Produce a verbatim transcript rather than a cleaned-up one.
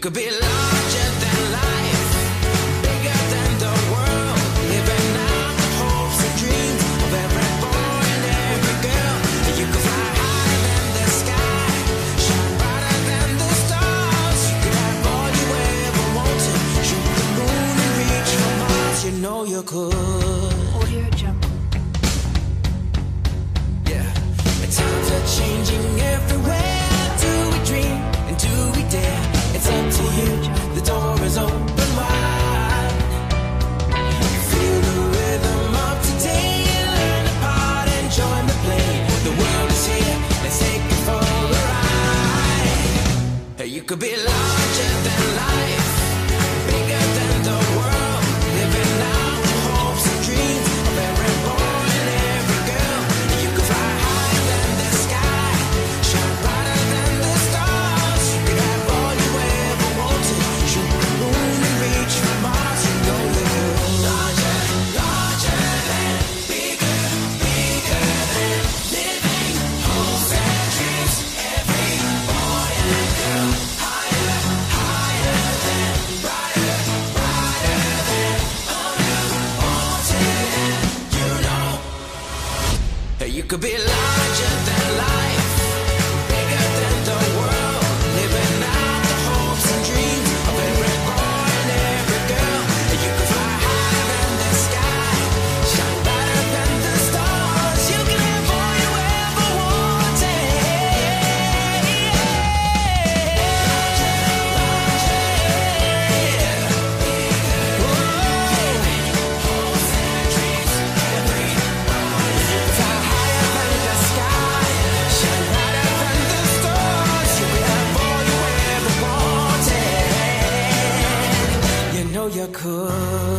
could be larger than life, bigger than the world, living out the hopes and dreams of every boy and every girl. You could fly higher than the sky, shine brighter than the stars. You could have all you ever wanted, shoot the moon and reach for Mars. You know you could. Audio Jungle. Yeah, it's times are changing everywhere. Do we dream and do we dare? It's up to you, the door is open wide. Feel the rhythm of today, learn the part and join the play. The world is here, let's take it for a ride. You could be larger than life, bigger than the world, living out the hopes and dreams of every boy and every girl. You could fly higher than the sky, shine brighter than the stars. You could have all you ever wanted, shoot the moon and reach for Mars. You know you could. Larger, larger than, bigger, bigger than, living hopes and dreams. Every boy and girl, higher, higher than, brighter, brighter than, unwanted. You know you could be larger than life, bigger than the world, living out the hopes and dreams of every boy and every girl. You could fly higher than the sky, shine brighter than the stars. You can have all you ever wanted. You know you could.